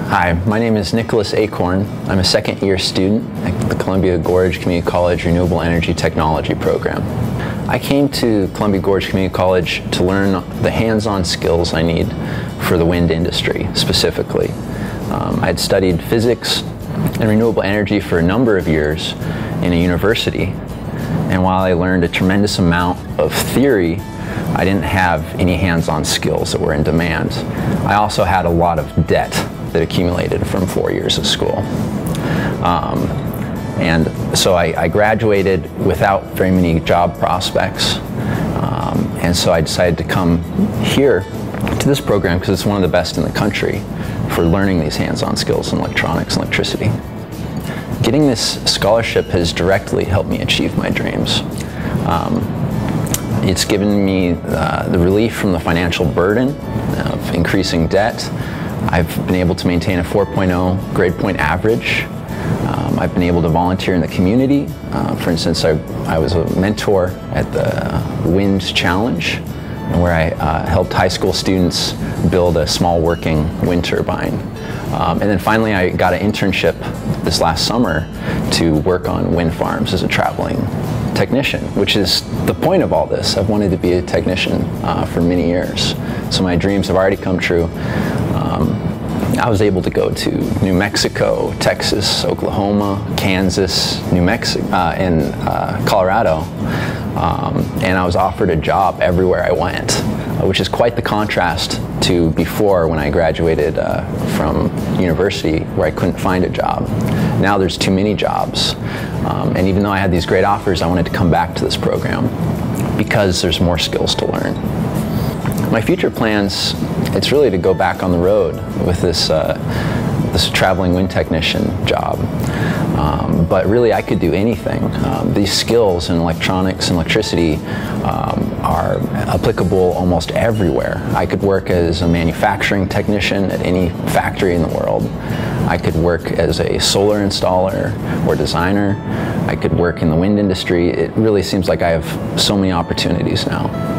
Hi, my name is Nicholas Acorn. I'm a second-year student at the Columbia Gorge Community College Renewable Energy Technology program. I came to Columbia Gorge Community College to learn the hands-on skills I need for the wind industry, specifically. I had studied physics and renewable energy for a number of years in a university, and while I learned a tremendous amount of theory, I didn't have any hands-on skills that were in demand. I also had a lot of debt that accumulated from 4 years of school. And so I graduated without very many job prospects. And so I decided to come here to this program because it's one of the best in the country for learning these hands-on skills in electronics and electricity. Getting this scholarship has directly helped me achieve my dreams. It's given me the relief from the financial burden of increasing debt. I've been able to maintain a 4.0 grade point average. I've been able to volunteer in the community. For instance, I was a mentor at the Wind Challenge, where I helped high school students build a small working wind turbine. And then finally I got an internship this last summer to work on wind farms as a traveling technician, which is the point of all this. I've wanted to be a technician for many years, so my dreams have already come true. I was able to go to New Mexico, Texas, Oklahoma, Kansas, New Mexico, and Colorado, and I was offered a job everywhere I went, which is quite the contrast to before when I graduated from university where I couldn't find a job. Now there's too many jobs, and even though I had these great offers, I wanted to come back to this program because there's more skills to learn. My future plans, it's really to go back on the road with this traveling wind technician job. But really I could do anything. These skills in electronics and electricity are applicable almost everywhere. I could work as a manufacturing technician at any factory in the world. I could work as a solar installer or designer. I could work in the wind industry. It really seems like I have so many opportunities now.